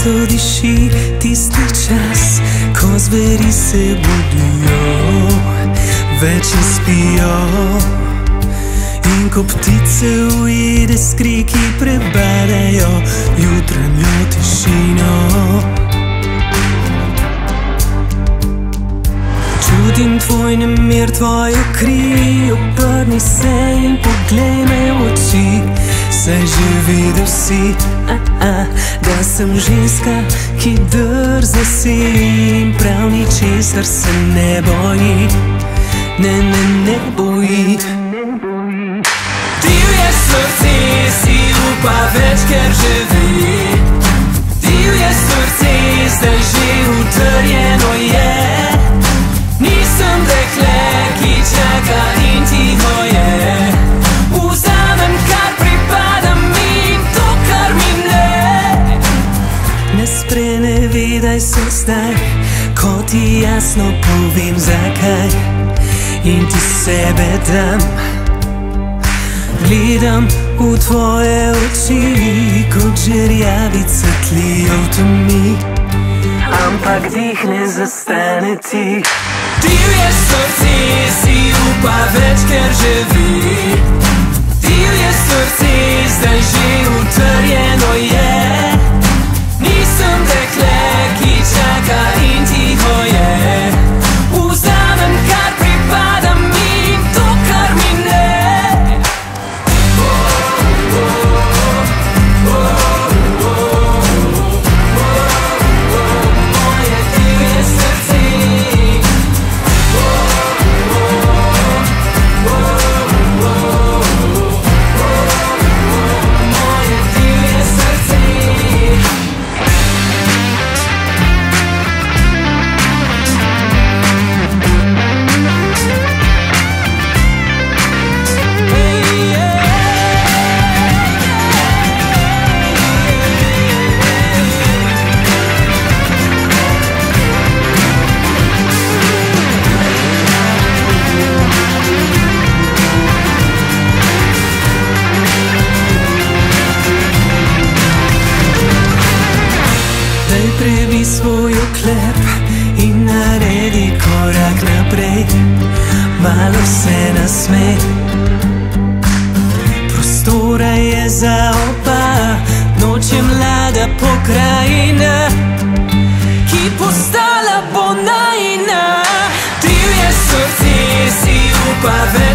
to diši tisti čas, ko zveri se budijo, večer spijo. In ko ptice ujede s kriki prebadajo jutranjo tišino. Čutim tvoj nemir, tvojo kri, obrni se in poglej me v oči. Saj že videl si, da sem ženska, ki drza si in prav ničesar se ne boji, ne boji. Divje srce si upa več, ker živi. Divje srce zdaj že utrjeno je. Nisem dekle, ki čaka in tiho je. Vzamem, kar pripada mi, to, kar mi ne. Ne sprenevedaj se zdaj, ko ti jasno povem zakaj. In ti sebe dam, gledam v tvoje oči, kot žerjavica tlijo v temi, ampak dih ne zastane ti. Divje srce si upa več, ker živi. Divje srce zdaj že utrjeno je. Nisem dekle, ki čaka in tiho je. Vzamem, kar pripada mi, to, kar mi ne. Prebi svoj oklep in naredi korak naprej. Malo se nasmej. Prostora je za oba, noč je mlada pokrajina, ki postala bo najina. Divje srce si upa več.